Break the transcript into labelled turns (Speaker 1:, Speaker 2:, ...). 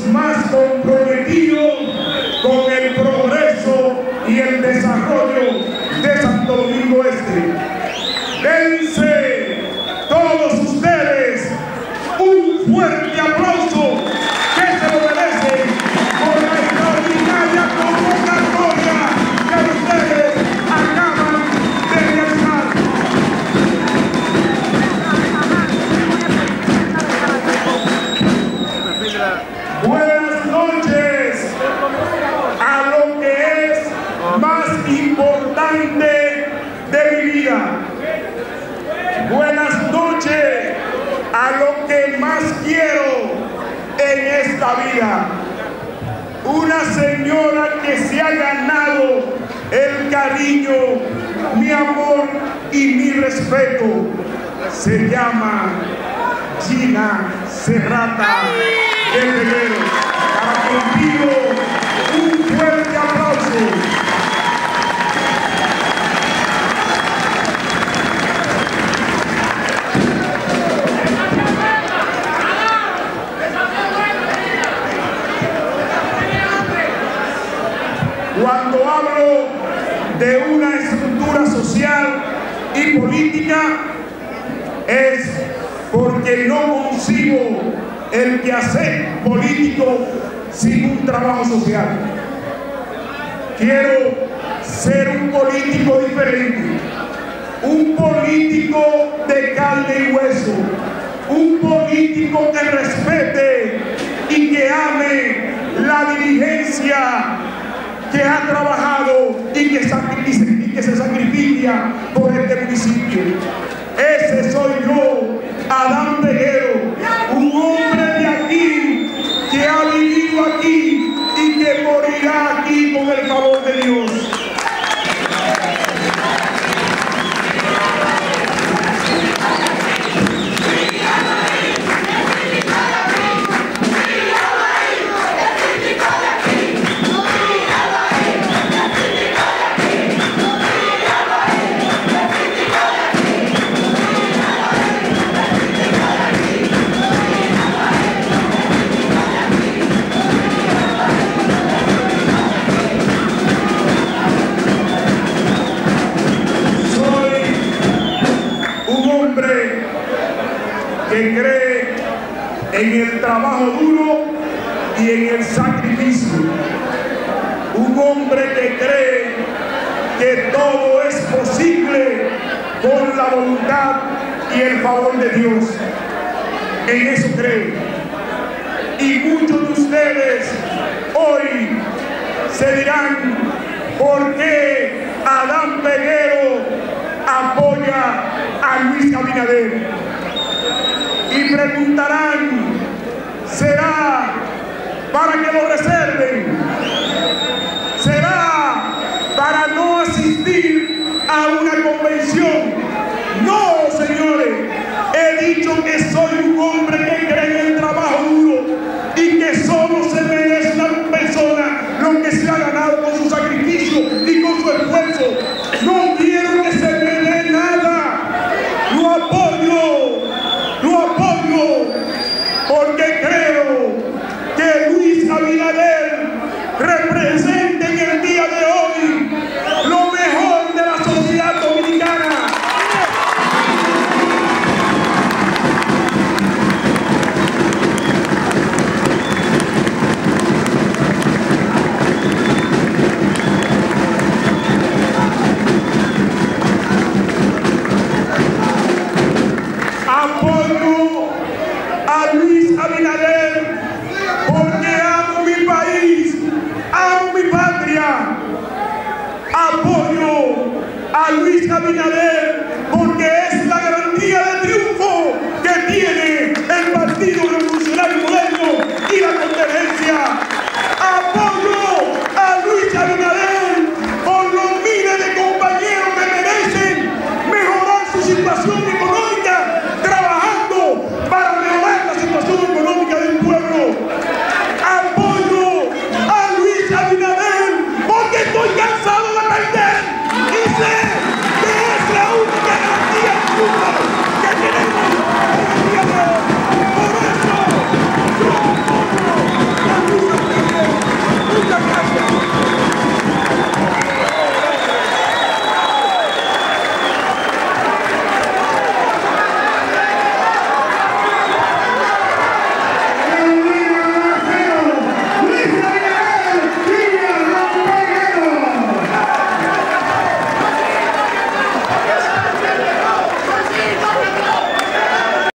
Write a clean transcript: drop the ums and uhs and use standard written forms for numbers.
Speaker 1: más comprometidos con el progreso y el desarrollo de Santo Domingo Este. Dense todos ustedes un fuerte aplauso que se lo merecen por la extraordinaria convocatoria que ustedes acaban de realizar. Buenas noches a lo que es más importante de mi vida. Buenas noches a lo que más quiero en esta vida. Una señora que se ha ganado el cariño, mi amor y mi respeto. Se llama Gina Serrata del Peguero. Para que os pido un fuerte aplauso. Cuando hablo de una estructura social y política es porque no concibo el quehacer político sin un trabajo social. Quiero ser un político diferente, un político de carne y hueso, un político que respete y que ame la dirigencia que ha trabajado y que se sacrifica por este municipio. Ese soy yo, Adán Peguero, un hombre de aquí, que ha vivido aquí y que morirá aquí con el favor de Dios. Que cree en el trabajo duro y en el sacrificio. Un hombre que cree que todo es posible con la voluntad y el favor de Dios. En eso cree. Y muchos de ustedes hoy se dirán por qué Adán Peguero apoya a Luis Abinader. Y preguntarán, ¿será para que lo reserven? ¿Será para no asistir a una convención? No, señores, he dicho que soy un hombre que cree en el trabajo duro y que solo se merece una persona lo que se ha ganado con su sacrificio y con su esfuerzo. No quiero que se me dé nada. Lo apoyo, porque creo que Luis Abinader representa en el día de hoy lo mejor de la sociedad dominicana. Apoyo a Luis Abinader porque amo mi país, amo mi patria. Apoyo a Luis Abinader